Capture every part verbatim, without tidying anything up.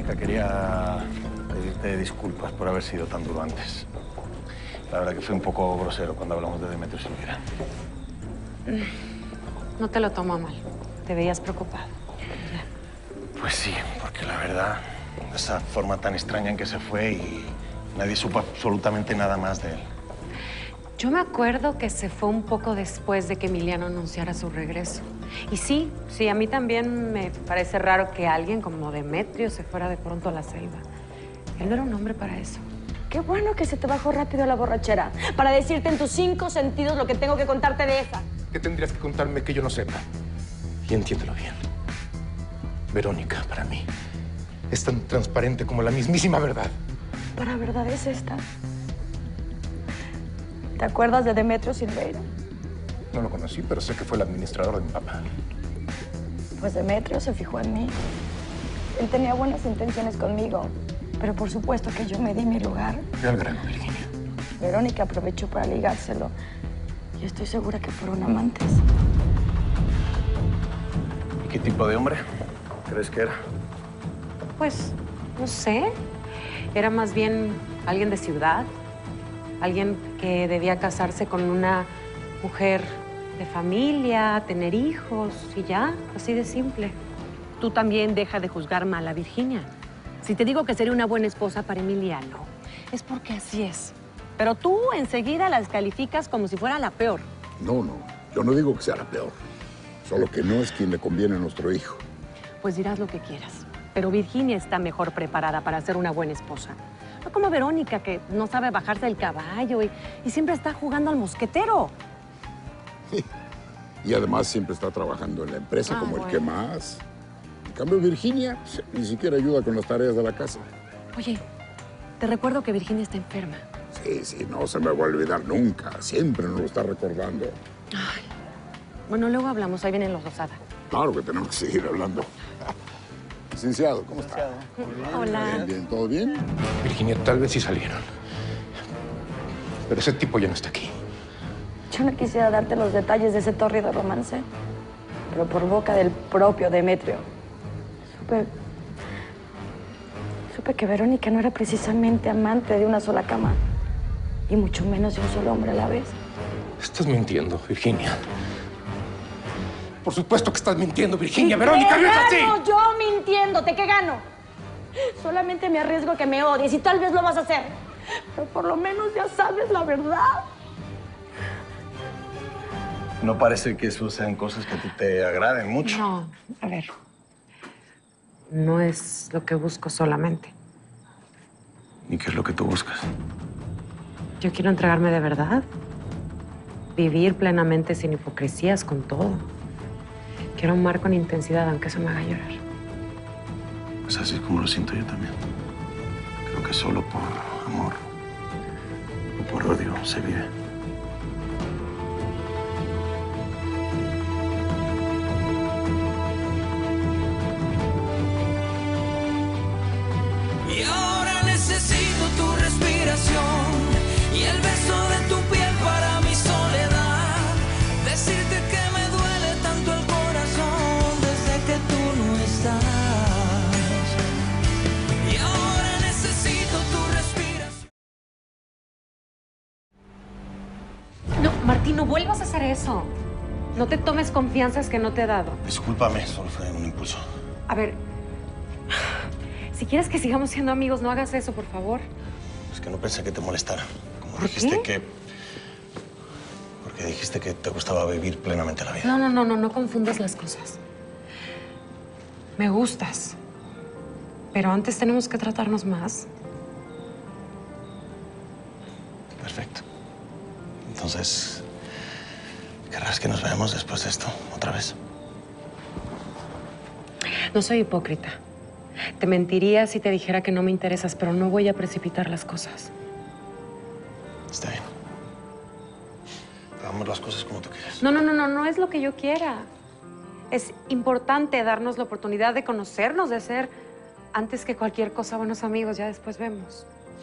Verónica, quería pedirte disculpas por haber sido tan duro antes. La verdad que fui un poco grosero cuando hablamos de Demetrio Silvera. No te lo tomo a mal. Te veías preocupado. Ya. Pues sí, porque la verdad, esa forma tan extraña en que se fue y nadie supo absolutamente nada más de él. Yo me acuerdo que se fue un poco después de que Emiliano anunciara su regreso. Y sí, sí, a mí también me parece raro que alguien como Demetrio se fuera de pronto a la selva. Él no era un hombre para eso. Qué bueno que se te bajó rápido la borrachera para decirte en tus cinco sentidos lo que tengo que contarte de esa. ¿Qué tendrías que contarme que yo no sepa? Y entiéndelo bien. Verónica, para mí, es tan transparente como la mismísima verdad. ¿Para verdad es esta? ¿Te acuerdas de Demetrio Silveira? No lo conocí, pero sé que fue el administrador de mi papá. Pues Demetrio se fijó en mí. Él tenía buenas intenciones conmigo, pero por supuesto que yo me di mi lugar. Ve al grano, Virginia. Verónica aprovechó para ligárselo. Y estoy segura que fueron amantes. ¿Y qué tipo de hombre crees que era? Pues, no sé. Era más bien alguien de ciudad. Alguien que debía casarse con una mujer de familia, tener hijos y ya, así de simple. Tú también deja de juzgar mal a Virginia. Si te digo que sería una buena esposa para Emiliano, es porque así es. Pero tú enseguida la descalificas como si fuera la peor. No, no. Yo no digo que sea la peor. Solo que no es quien le conviene a nuestro hijo. Pues dirás lo que quieras. Pero Virginia está mejor preparada para ser una buena esposa. No como Verónica, que no sabe bajarse del caballo y, y siempre está jugando al mosquetero. Sí. Y además siempre está trabajando en la empresa Ah, como bueno. el que más. En cambio, Virginia pues, ni siquiera ayuda con las tareas de la casa. Oye, te recuerdo que Virginia está enferma. Sí, sí, no se me va a olvidar nunca. Siempre nos lo está recordando. Ay. Bueno, luego hablamos. Ahí vienen los Lozada. Claro que tenemos que seguir hablando. Licenciado, ¿cómo está? Hola. Bien, bien, ¿todo bien? Virginia, tal vez sí salieron. Pero ese tipo ya no está aquí. Yo no quisiera darte los detalles de ese tórrido romance, pero por boca del propio Demetrio. Supe... Supe que Verónica no era precisamente amante de una sola cama, y mucho menos de un solo hombre a la vez. Estás mintiendo, Virginia. Por supuesto que estás mintiendo, Virginia. ¿Y Verónica, qué no es así. gano yo mintiéndote? ¿Qué gano? Solamente me arriesgo a que me odies y tal vez lo vas a hacer. Pero por lo menos ya sabes la verdad. No parece que eso sean cosas que a ti te agraden mucho. No, a ver. No es lo que busco solamente. ¿Y qué es lo que tú buscas? Yo quiero entregarme de verdad. Vivir plenamente sin hipocresías, con todo. Quiero amar con intensidad, aunque eso me haga llorar. Pues así es como lo siento yo también. Creo que solo por amor o por odio se vive. Y ahora necesito tu respiración y el beso de tu piel para mi soledad. Decirte que me duele tanto el corazón desde que tú no estás. Y ahora necesito tu respiración. No, Martín, no vuelvas a hacer eso. No te tomes confianzas que no te he dado. Discúlpame, solo fue un impulso. A ver, si quieres que sigamos siendo amigos, no hagas eso, por favor. Es que no pensé que te molestara. Como ¿Por dijiste qué? que... Porque dijiste que te gustaba vivir plenamente la vida. No, no, no, no, no confundas las cosas. Me gustas. Pero antes tenemos que tratarnos más. Perfecto. Entonces, ¿querrás que nos veamos después de esto otra vez? No soy hipócrita. Te mentiría si te dijera que no me interesas, pero no voy a precipitar las cosas. Está bien. Hagamos las cosas como tú quieras. No, no, no, no, no es lo que yo quiera. Es importante darnos la oportunidad de conocernos, de ser, antes que cualquier cosa, buenos amigos. Ya después vemos.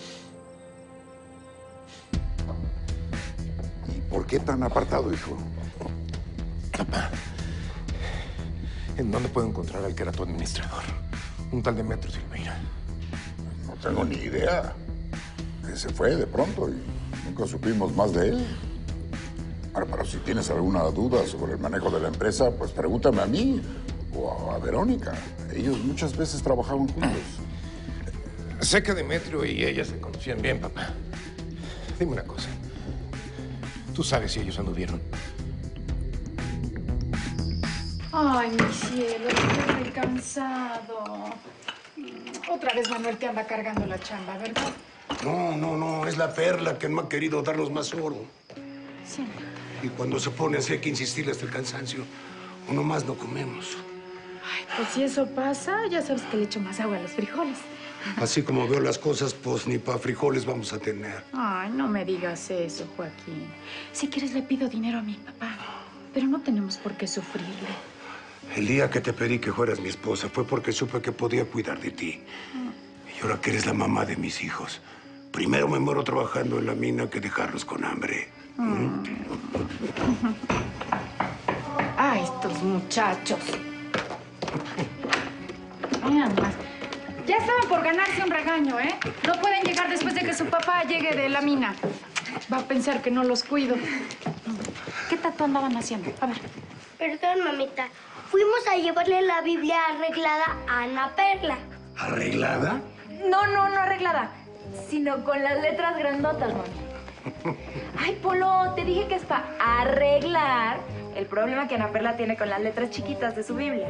¿Y por qué tan apartado, hijo? Papá, ¿en dónde puedo encontrar al que era tu administrador? Un tal Demetrio Silveira. No tengo ni idea. Que se fue de pronto y nunca supimos más de él. Ahora, pero si tienes alguna duda sobre el manejo de la empresa, pues pregúntame a mí o a, a Verónica. Ellos muchas veces trabajaban juntos. Sé que Demetrio y ella se conocían bien, papá. Dime una cosa. ¿Tú sabes si ellos anduvieron? Ay, mi cielo, estoy muy cansado. Otra vez Manuel te anda cargando la chamba, ¿verdad? No, no, no. Es la Perla que no ha querido darnos más oro. Sí. Y cuando se pone así hay que insistirle hasta el cansancio. Uno más no comemos. Ay, pues si eso pasa, ya sabes que le echo más agua a los frijoles. Así como veo las cosas, pues ni para frijoles vamos a tener. Ay, no me digas eso, Joaquín. Si quieres le pido dinero a mi papá, pero no tenemos por qué sufrirle. El día que te pedí que fueras mi esposa fue porque supe que podía cuidar de ti. Y ahora que eres la mamá de mis hijos, primero me muero trabajando en la mina que dejarlos con hambre. Mm. Ay, estos muchachos. Mira nomás. Ya estaban por ganarse un regaño, ¿eh? No pueden llegar después de que su papá llegue de la mina. Va a pensar que no los cuido. ¿Qué tanto andaban haciendo? A ver. Perdón, mamita. Fuimos a llevarle la Biblia arreglada a Ana Perla. ¿Arreglada? No, no, no arreglada, sino con las letras grandotas, mami. Ay, Polo, te dije que es para arreglar el problema que Ana Perla tiene con las letras chiquitas de su Biblia.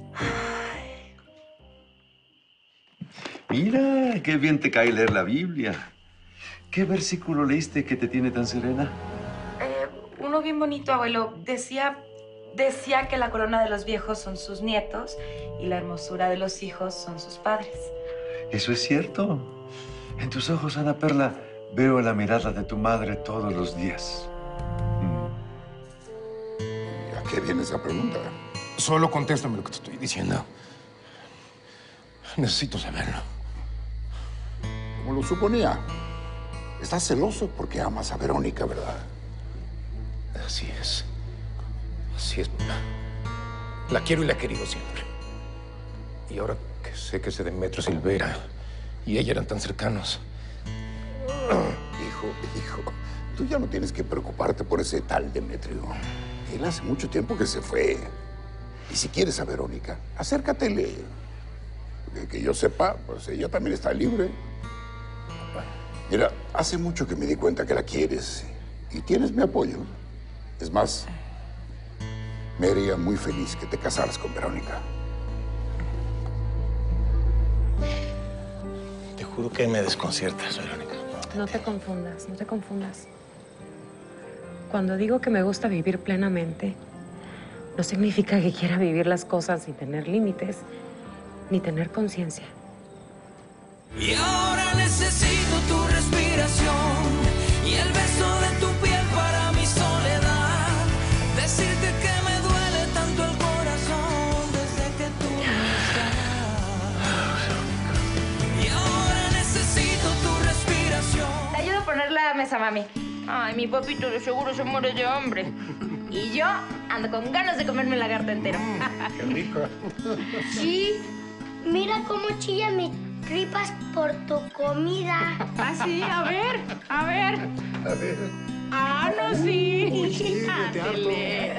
Mira, qué bien te cae leer la Biblia. ¿Qué versículo leíste que te tiene tan serena? Eh, uno bien bonito, abuelo. Decía, decía que la corona de los viejos son sus nietos y la hermosura de los hijos son sus padres. Eso es cierto. En tus ojos, Ana Perla, veo la mirada de tu madre todos los días. ¿Y a qué viene esa pregunta? Solo contéstame lo que te estoy diciendo. Necesito saberlo. Como lo suponía. Estás celoso porque amas a Verónica, ¿verdad? Así es. Así es, papá. La quiero y la he querido siempre. Y ahora que sé que ese Demetrio Silveira y ella eran tan cercanos. Hijo, hijo, tú ya no tienes que preocuparte por ese tal Demetrio. Él hace mucho tiempo que se fue. Y si quieres a Verónica, acércatele. Que, que yo sepa, pues ella también está libre. Mira, hace mucho que me di cuenta que la quieres y tienes mi apoyo. Es más, me haría muy feliz que te casaras con Verónica. Te juro que me desconciertas, Verónica. No te confundas, no te confundas. Cuando digo que me gusta vivir plenamente, no significa que quiera vivir las cosas sin tener límites, ni tener conciencia. Y ahora necesito tu respiración y el beso de tu piel para mi soledad. Decirte que me duele tanto el corazón desde que tú no estás. Y ahora necesito tu respiración. Te ayudo a poner la mesa, mami. Ay, mi papito de seguro se muere de hambre. Y yo ando con ganas de comerme el lagarto entero. Qué rico. Sí, mira cómo chilla mis tripas por tu comida. Ah, sí, a ver, a ver. A ver. Ah, no, sí. Uy, sí, Ándele.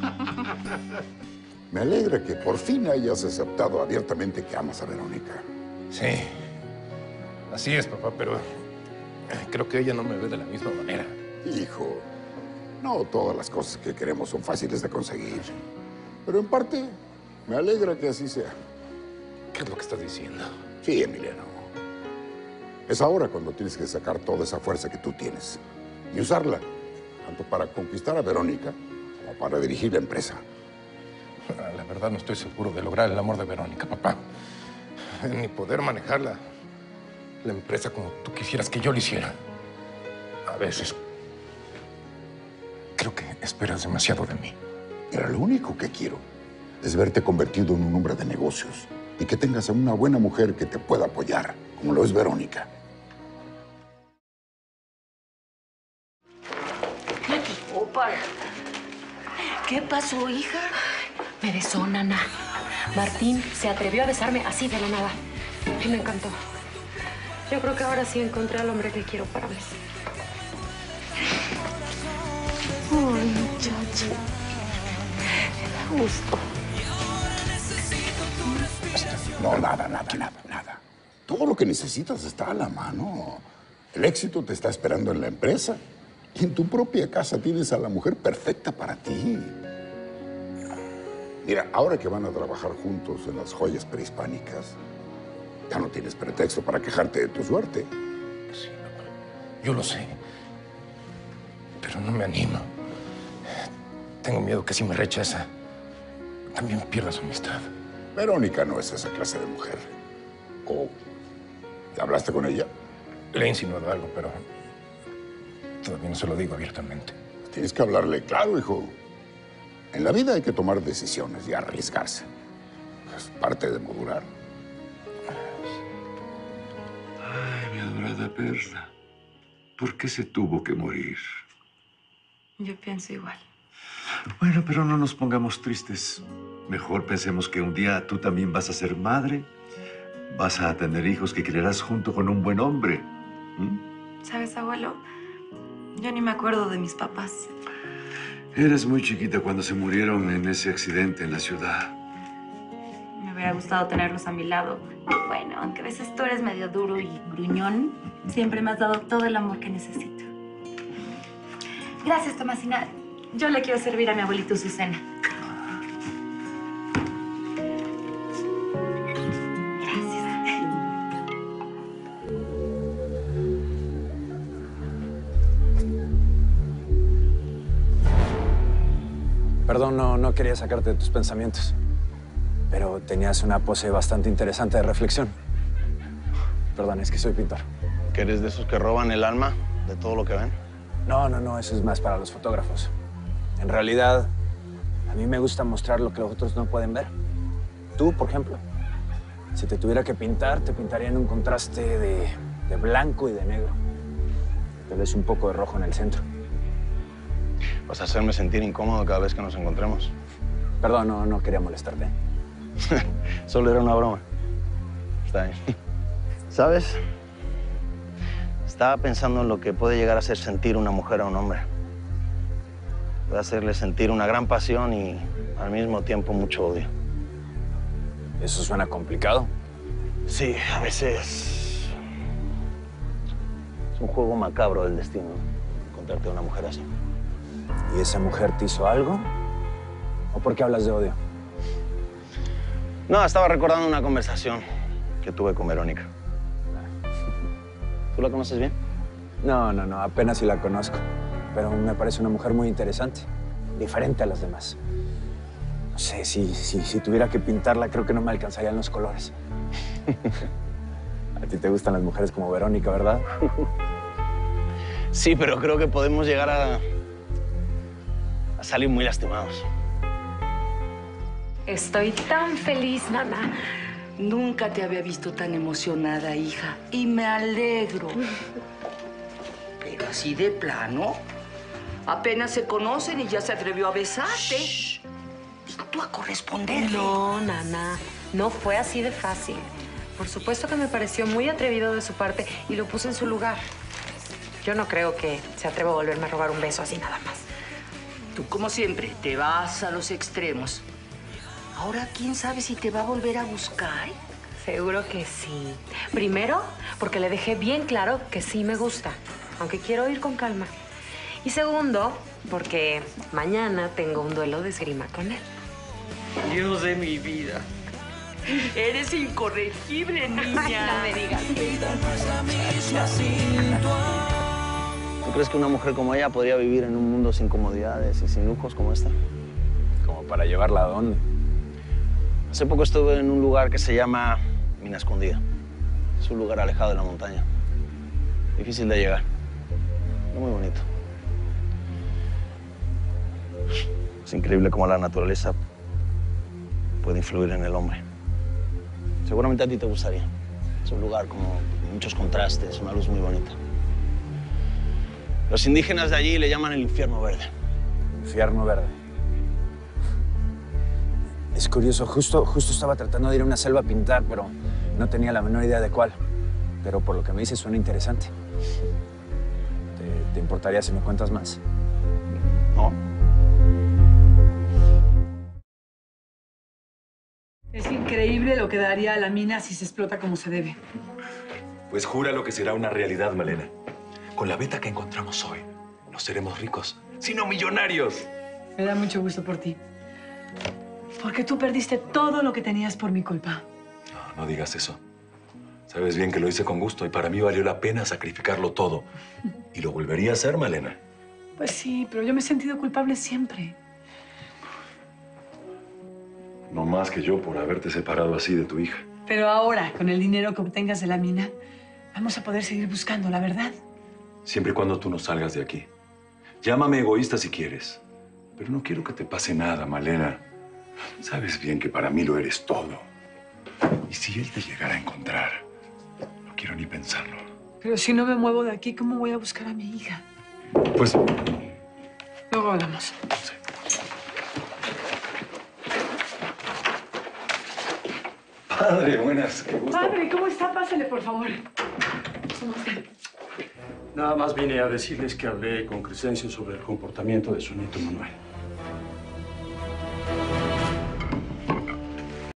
Me alegra que por fin hayas aceptado abiertamente que amas a Verónica. Sí. Así es, papá, pero creo que ella no me ve de la misma manera. Hijo, no todas las cosas que queremos son fáciles de conseguir. Pero en parte, me alegra que así sea. ¿Qué es lo que estás diciendo? Sí, Emiliano. Es ahora cuando tienes que sacar toda esa fuerza que tú tienes y usarla, tanto para conquistar a Verónica como para dirigir la empresa. La verdad no estoy seguro de lograr el amor de Verónica, papá. Ni poder manejar la, la empresa como tú quisieras que yo lo hiciera. A veces creo que esperas demasiado de mí. Mira, lo único que quiero es verte convertido en un hombre de negocios y que tengas a una buena mujer que te pueda apoyar, como lo es Verónica. Opal. ¿Qué pasó, hija? Me besó, nana. Martín se atrevió a besarme así de la nada. Y me encantó. Yo creo que ahora sí encontré al hombre que quiero para mí. Ay, muchacho. Me da gusto. No, nada, nada, nada, nada. Todo lo que necesitas está a la mano. El éxito te está esperando en la empresa. Y en tu propia casa tienes a la mujer perfecta para ti. Mira, ahora que van a trabajar juntos en las joyas prehispánicas, ya no tienes pretexto para quejarte de tu suerte. Sí, yo lo sé. Pero no me animo. Tengo miedo que si me rechaza, también pierda su amistad. Verónica no es esa clase de mujer. ¿O hablaste con ella? Le he insinuado algo, pero todavía no se lo digo abiertamente. Tienes que hablarle claro, hijo. En la vida hay que tomar decisiones y arriesgarse. Es parte de madurar. Ay, mi adorada Perla. ¿Por qué se tuvo que morir? Yo pienso igual. Bueno, pero no nos pongamos tristes. Mejor pensemos que un día tú también vas a ser madre. Vas a tener hijos que criarás junto con un buen hombre. ¿Mm? ¿Sabes, abuelo? Yo ni me acuerdo de mis papás. Eres muy chiquita cuando se murieron en ese accidente en la ciudad. Me hubiera gustado tenerlos a mi lado. Bueno, aunque a veces tú eres medio duro y gruñón, siempre me has dado todo el amor que necesito. Gracias, Tomasina. Yo le quiero servir a mi abuelito su cena. Perdón, no, no quería sacarte de tus pensamientos, pero tenías una pose bastante interesante de reflexión. Perdón, es que soy pintor. ¿Que eres de esos que roban el alma de todo lo que ven? No, no, no, eso es más para los fotógrafos. En realidad, a mí me gusta mostrar lo que los otros no pueden ver. Tú, por ejemplo, si te tuviera que pintar, te pintaría en un contraste de, de blanco y de negro. Tal vez un poco de rojo en el centro. Vas a hacerme sentir incómodo cada vez que nos encontremos. Perdón, no, no quería molestarte. Solo era una broma. Está bien. ¿Sabes? Estaba pensando en lo que puede llegar a hacer sentir una mujer a un hombre. Puede hacerle sentir una gran pasión y al mismo tiempo mucho odio. ¿Eso suena complicado? Sí, a veces es un juego macabro del destino, encontrarte a una mujer así. ¿Y esa mujer te hizo algo? ¿O por qué hablas de odio? No, estaba recordando una conversación que tuve con Verónica. ¿Tú la conoces bien? No, no, no, apenas si la conozco. Pero me parece una mujer muy interesante, diferente a las demás. No sé, si, si, si tuviera que pintarla, creo que no me alcanzarían los colores. A ti te gustan las mujeres como Verónica, ¿verdad? Sí, pero creo que podemos llegar a, a salir muy lastimados. Estoy tan feliz, mamá. Nunca te había visto tan emocionada, hija. Y me alegro. Pero así de plano. Apenas se conocen y ya se atrevió a besarte. Shh. Y tú a corresponderle. No, Nana. No fue así de fácil. Por supuesto que me pareció muy atrevido de su parte y lo puse en su lugar. Yo no creo que se atreva a volverme a robar un beso así nada más. Tú, como siempre, te vas a los extremos. Ahora, ¿quién sabe si te va a volver a buscar? Seguro que sí. Primero, porque le dejé bien claro que sí me gusta, aunque quiero ir con calma. Y segundo, porque mañana tengo un duelo de esgrima con él. Dios de mi vida. Eres incorregible, niña. Ay, no me digas ¿Tú crees que una mujer como ella podría vivir en un mundo sin comodidades y sin lujos como esta? ¿Como para llevarla a dónde? Hace poco estuve en un lugar que se llama Mina Escondida. Es un lugar alejado de la montaña. Difícil de llegar. Muy bonito. Es increíble cómo la naturaleza puede influir en el hombre. Seguramente a ti te gustaría. Es un lugar como muchos contrastes, una luz muy bonita. Los indígenas de allí le llaman el infierno verde. Infierno verde. Es curioso, justo, justo estaba tratando de ir a una selva a pintar, pero no tenía la menor idea de cuál. Pero por lo que me dices suena interesante. ¿Te, te importaría si me cuentas más? No. Es increíble lo que daría a la mina si se explota como se debe. Pues jura lo que será una realidad, Malena. Con la beta que encontramos hoy, no seremos ricos, sino millonarios. Me da mucho gusto por ti. Porque tú perdiste todo lo que tenías por mi culpa. No, no digas eso. Sabes bien que lo hice con gusto y para mí valió la pena sacrificarlo todo. Y lo volvería a hacer, Malena. Pues sí, pero yo me he sentido culpable siempre. No más que yo por haberte separado así de tu hija. Pero ahora, con el dinero que obtengas de la mina, vamos a poder seguir buscando la verdad. Siempre y cuando tú no salgas de aquí. Llámame egoísta si quieres. Pero no quiero que te pase nada, Malena. Sabes bien que para mí lo eres todo. Y si él te llegara a encontrar, no quiero ni pensarlo. Pero si no me muevo de aquí, ¿cómo voy a buscar a mi hija? Pues... Luego hablamos. Sí. Padre, buenas. Qué gusto. Padre, ¿cómo está? Pásale, por favor. ¿Cómo está? Nada más vine a decirles que hablé con Crescencio sobre el comportamiento de su nieto Manuel.